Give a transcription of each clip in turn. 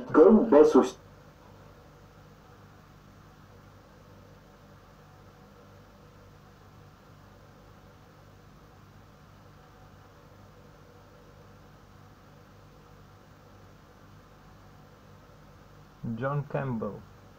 Con de sus Джон Кэмпбелл.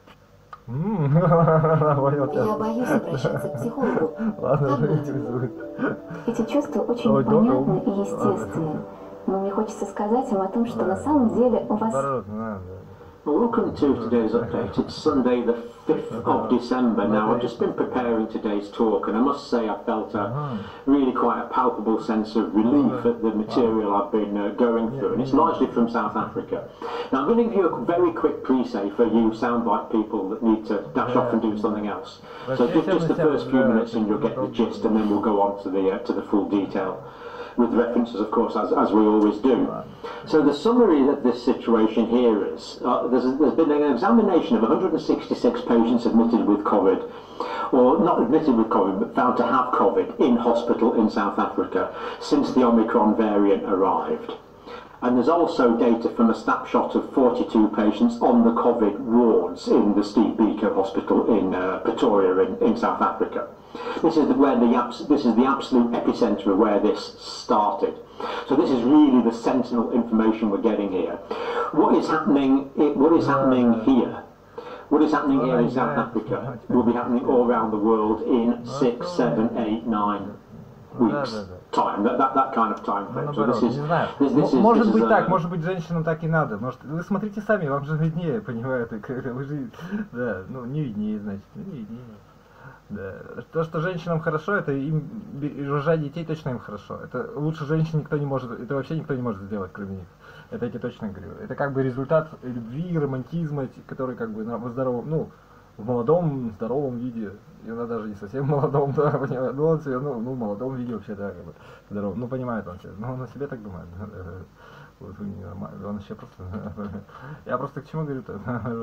Я боюсь обращаться к психологу. Ладно, Как же быть? интересует. Эти чувства очень Ой, понятны доктор. и естественны. Но мне хочется сказать вам о том, что на Да. самом деле у вас... Наоборот, надо. Welcome to today's update. It's Sunday the 5th of December now. I've just been preparing today's talk and I must say I felt really quite a palpable sense of relief at the material I've been going through, and it's largely from South Africa. Now I'm going to give you a very quick pre-say for you soundbite people that need to dash off and do something else. So just the first few minutes and you'll get the gist, and then we'll go on to the full detail, with references, of course, as we always do. So the summary of this situation here is, there's been an examination of 166 patients admitted with COVID, or not admitted with COVID, but found to have COVID in hospital in South Africa since the Omicron variant arrived. And there's also data from a snapshot of 42 patients on the COVID wards in the Steve Biko Hospital in Pretoria in South Africa. This is the absolute epicenter of where this started. So this is really the sentinel information we're getting here. What is happening here? What is happening here in South Africa will be happening all around the world in 6, 7, 8, 9 weeks time. That kind of time frame. So this is, не знаю. Может быть так, может быть женщинам так и надо. Может, вы смотрите сами, вам же виднее, понимаете, вы же, да, ну не виднее, значит, не виднее. Да. То, что женщинам хорошо, это им рожать детей точно им хорошо. Это лучше женщин никто не может, это вообще никто не может сделать, кроме них. Это я тебе точно говорю. Это как бы результат любви, романтизма, который как бы в здоровом, ну, в молодом, здоровом виде. И она даже не совсем молодом, да, понимаете. Ну, он себе, ну, в молодом виде вообще, да, как бы, здоровом. Ну, понимает он себя. Ну, он о себе так думает. Вот, он вообще просто... Я просто к чему говорю-то?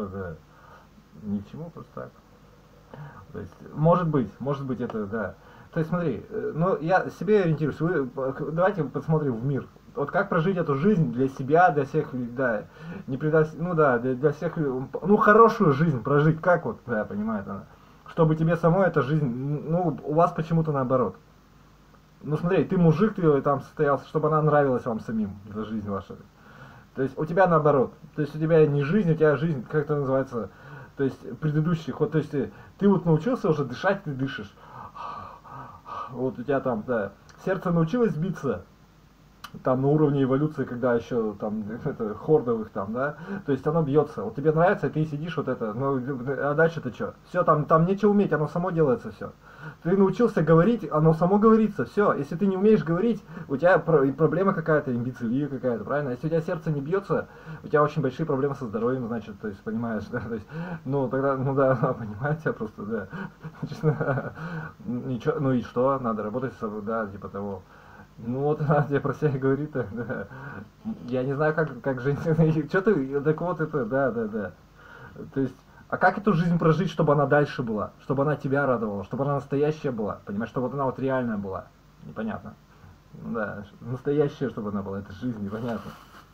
Ни к чему, просто так. То есть, может быть это, да. То есть смотри, ну я себе ориентируюсь, давайте посмотрим в мир. Вот как прожить эту жизнь для себя, для всех, да, не предать, ну да, для всех, ну хорошую жизнь прожить, как вот, да, понимает она. Чтобы тебе самой эта жизнь, ну у вас почему-то наоборот. Ну смотри, ты мужик, ты там состоялся, чтобы она нравилась вам самим, за жизнь ваша. То есть у тебя наоборот. То есть у тебя не жизнь, у тебя жизнь, как это называется, то есть предыдущих, вот, то есть ты вот научился уже дышать, ты дышишь. Вот у тебя там, да, сердце научилось биться, там на уровне эволюции, когда еще там это, хордовых там, да, то есть оно бьется. Вот тебе нравится, ты сидишь вот это, ну, а дальше-то что? Все, там нечего уметь, оно само делается все. Ты научился говорить, оно само говорится, все. Если ты не умеешь говорить, у тебя проблема какая-то, имбецилия какая-то, правильно? Если у тебя сердце не бьется, у тебя очень большие проблемы со здоровьем, значит, то есть, понимаешь, да, то есть, ну, тогда, ну да, понимаете, просто, да, ничего, ну и что, надо работать с собой, да, типа того. Ну вот она тебе про себя говорит, да. Я не знаю, как женщина, что ты, так вот это, да. То есть, а как эту жизнь прожить, чтобы она дальше была, чтобы она тебя радовала, чтобы она настоящая была, понимаешь, чтобы вот она вот реальная была, непонятно. Да, настоящая, чтобы она была, это жизнь, непонятно.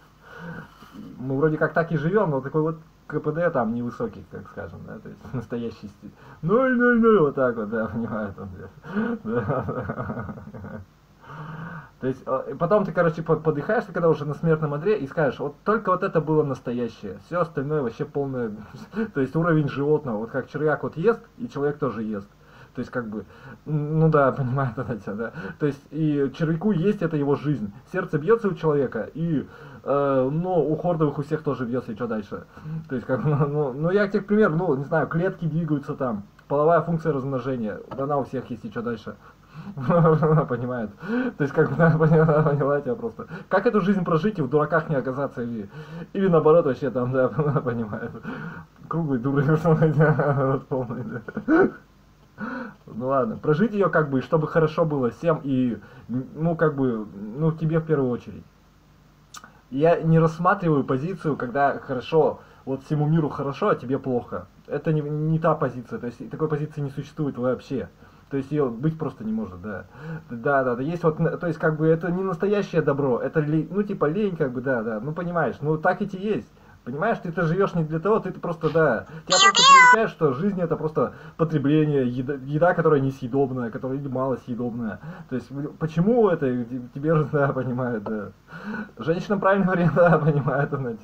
Мы вроде как так и живем, но такой вот КПД там невысокий, как скажем, да, то есть настоящий стиль. 0-0-0, вот так вот, да, понимаешь, да. То есть, потом ты, короче, подыхаешь, ты когда уже на смертном одре и скажешь, вот только вот это было настоящее, все остальное вообще полное, то есть уровень животного, вот как червяк вот ест, и человек тоже ест. То есть, как бы, ну да, понимает она тебя, да. То есть, и червяку есть это его жизнь. Сердце бьется у человека, и, ну, у хордовых у всех тоже бьется, и что дальше? То есть, как, ну, я тебе, к примеру, ну, не знаю, клетки двигаются там, половая функция размножения, она у всех есть, и что дальше? Она понимает. То есть, как бы она поняла тебя просто. Как эту жизнь прожить и в дураках не оказаться, или наоборот, вообще там, да, она понимает. Круглый дурак, полный, да. Ну ладно, прожить ее как бы, чтобы хорошо было всем и, ну как бы, ну тебе в первую очередь. Я не рассматриваю позицию, когда хорошо, вот всему миру хорошо, а тебе плохо. Это не та позиция, то есть такой позиции не существует вообще. То есть ее быть просто не может, да. Да, есть вот, то есть как бы это не настоящее добро, это, ну типа лень, как бы, да, ну понимаешь, ну так ведь и есть. Понимаешь, ты живешь не для того, ты просто, да, тебя просто приучаешь, что жизнь это просто потребление, еда, которая несъедобная, которая мало съедобная. То есть, почему это, тебе же, да, понимают, да. Женщинам правильно говорят, да, понимают, она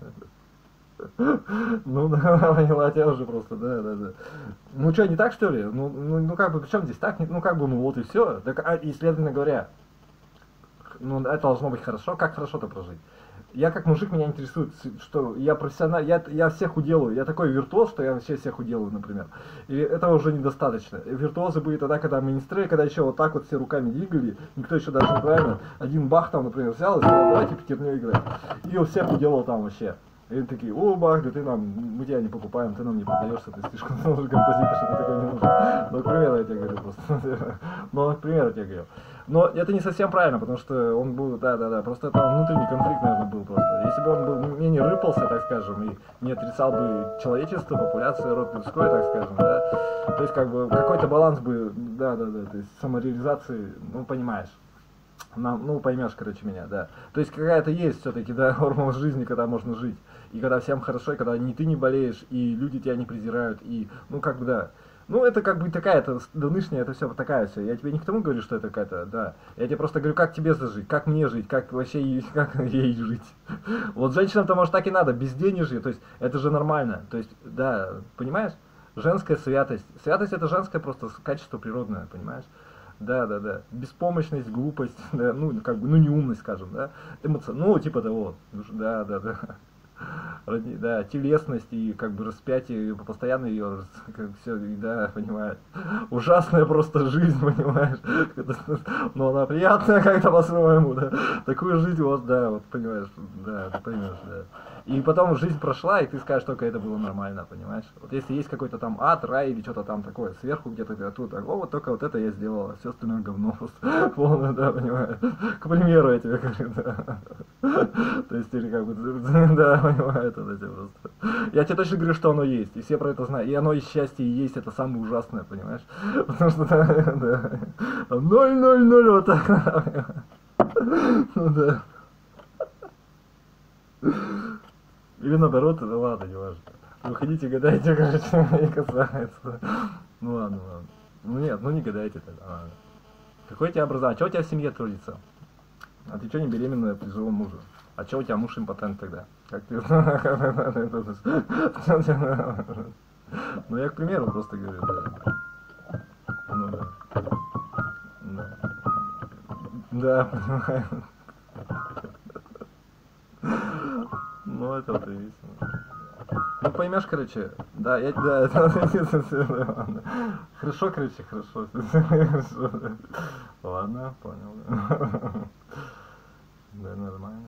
тебя. Ну, да, поняла тебя уже просто, да. Ну, что, не так, что ли? Ну как бы, при чем здесь так? Ну, как бы, ну, вот и все. Так, и, следовательно говоря, ну, это должно быть хорошо. Как хорошо-то прожить? Я как мужик, меня интересует, что я профессионал, я всех уделаю, я такой виртуоз, что я вообще всех уделаю, например. И этого уже недостаточно. Виртуозы были тогда, когда министры, когда еще вот так вот все руками двигали, никто еще даже неправильно, один бах там, например, взял и сказал, давайте пятерню играть. И у всех уделал там вообще. И они такие, о, Бах, да ты нам, мы тебя не покупаем, ты нам не продаешься, ты слишком уже композитор, что такое не нужно. Ну, к примеру, я тебе говорю просто. Ну, к примеру, я тебе говорю. Но это не совсем правильно, потому что он был, да, просто это внутренний конфликт, наверное, был просто. Если бы он был, менее рыпался, так скажем, и не отрицал бы человечество, популяцию, род людской, так скажем, да, то есть, как бы, какой-то баланс бы, да, то есть, самореализации, ну, понимаешь. Ну, поймешь, короче, меня, да. То есть какая-то есть все-таки, да, формула жизни, когда можно жить. И когда всем хорошо, и когда ты не болеешь, и люди тебя не презирают, и, ну, как бы, да. Ну, это как бы такая, это нынешняя, это все такая все. Я тебе не к тому говорю, что это какая-то, да. Я тебе просто говорю, как тебе зажить, как мне жить, как вообще как ей жить. Вот женщинам-то, может, так и надо, безденежье, то есть это же нормально. То есть, да, понимаешь? Женская святость. Святость это женское просто качество природное, понимаешь? Да. Беспомощность, глупость, да, ну, как бы, ну, неумность, скажем, да. Ну, типа того. Да. Да, телесность и как бы распятие, постоянно ее, как все, да, понимаешь. Ужасная просто жизнь, понимаешь. Но она приятная как-то по-своему, да. Такую жизнь, вот, да, вот, понимаешь, да, ты поймешь, да. И потом жизнь прошла, и ты скажешь, только это было нормально, понимаешь. Вот если есть какой-то там ад, рай или что-то там такое, сверху где-то тут, вот только вот это я сделала, все остальное говно просто полное, да, понимаешь. К примеру, я тебе говорю, да. То есть, или как бы, да, понимаю, это тебе просто. Я тебе точно говорю, что оно есть, и все про это знают. И оно и счастье и есть, это самое ужасное, понимаешь. Потому что, да, 0-0-0, вот так. Ну да. Или наоборот, да ладно, не важно. Выходите, гадайте, короче, не касается. Ну ладно. Ну нет, ну не гадайте тогда. Какое у тебя образование? А что у тебя в семье трудится? А ты что не беременная при живом муже? А что у тебя муж импотент тогда? Как ты... Ну я к примеру просто говорю, да. Ну да. Да, понимаю. Ну это вот и весело. Ну поймешь, короче, да, хорошо, короче, хорошо. Ладно, понял. Да, нормально.